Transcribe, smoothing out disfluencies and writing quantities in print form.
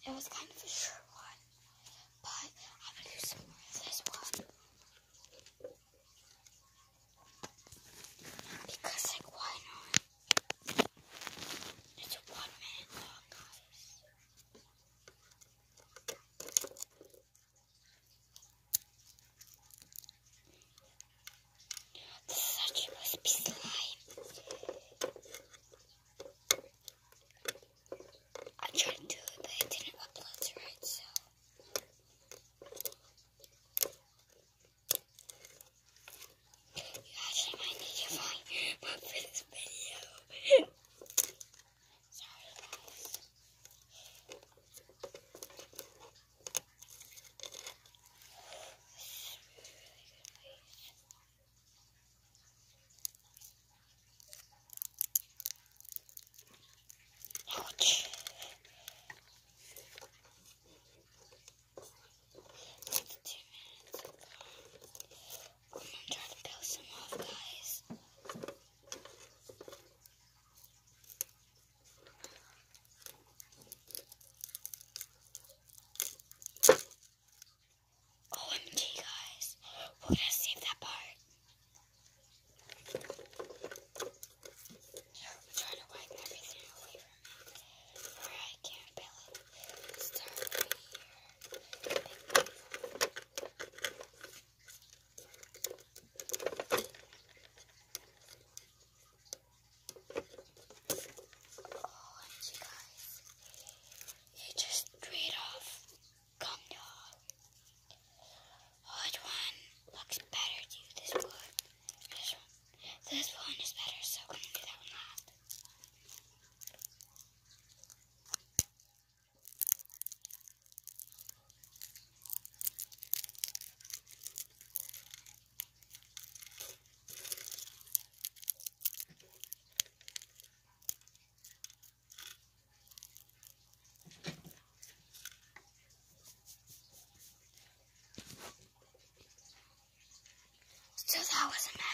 It was kind of a short one, but I'm going to do some more of this one. Because, like, why not? It's a 1 minute long, guys. This is actually supposed to be slime. I tried to do it, but it didn't upload right, so. You actually might need to find one for this video. Sorry, guys. Ouch. It's 2 minutes. I'm gonna try to peel some off, guys. OMG, guys. We're gonna save that part. I'm trying to wipe everything away from it. Where I can't peel it. Start right here. OMG, guys. It just straight off. Come off. Which one looks better to you? This one? This one? This one is better, so I'm gonna do that one last. So that was a